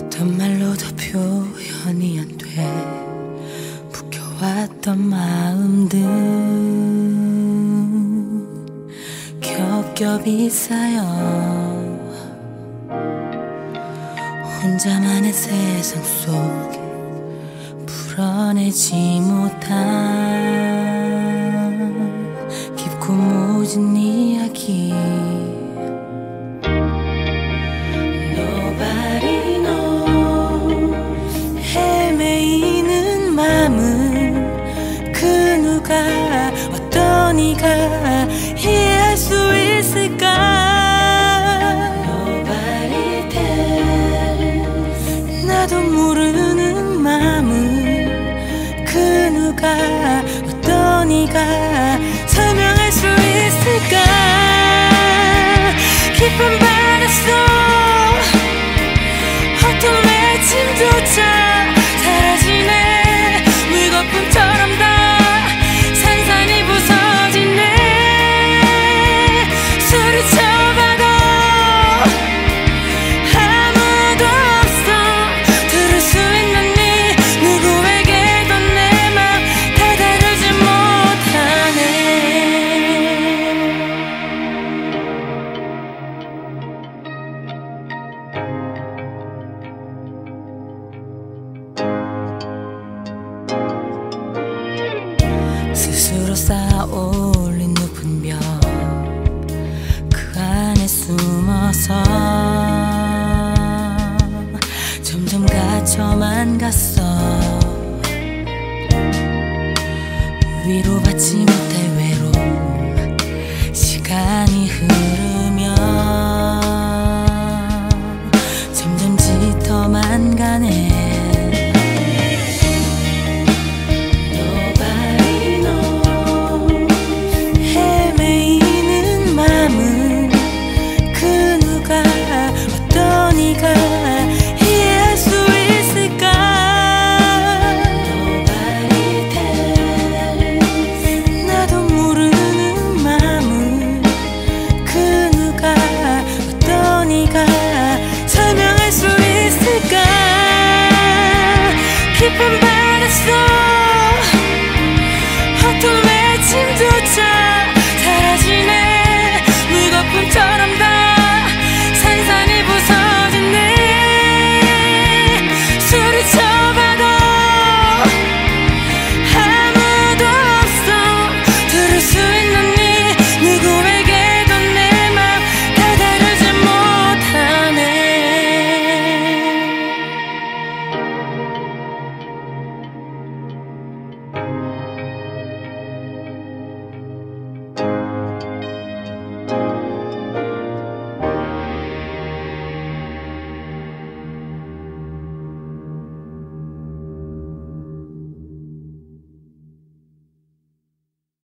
어떤 말로도 표현이 안 돼 묶여왔던 마음들 겹겹이 쌓여 혼자만의 세상 속에 풀어내지 못한 깊고 모진 이야기 헤매이는 맘은 그 누가 어떤 이가 이해할 수 있을까 Nobody tells 나도 모르는 맘은 그 누가 어떤 이가 설명할 수 있을까 깊은 바닷속 어떤 외침조차 사라지네 물거품처럼 다 산산이 부서지네 소리쳐봐도 아무도 없어 들을 수 있는 네 누구에게도 내 맘 다다르지 못하네 스스로 쌓아온